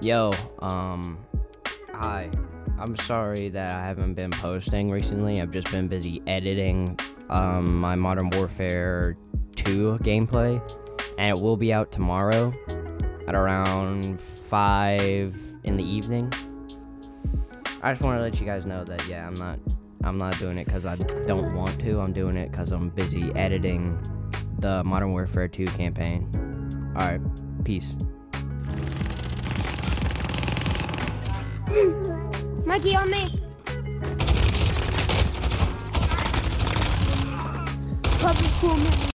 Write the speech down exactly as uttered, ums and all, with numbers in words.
Yo, um, hi. I'm sorry that I haven't been posting recently. I've just been busy editing um, my Modern Warfare two gameplay, and it will be out tomorrow at around five in the evening. I just want to let you guys know that, yeah, I'm not, I'm not doing it because I don't want to. I'm doing it because I'm busy editing the Modern Warfare two campaign. Alright, peace. Mikey, on me. Public cool, man.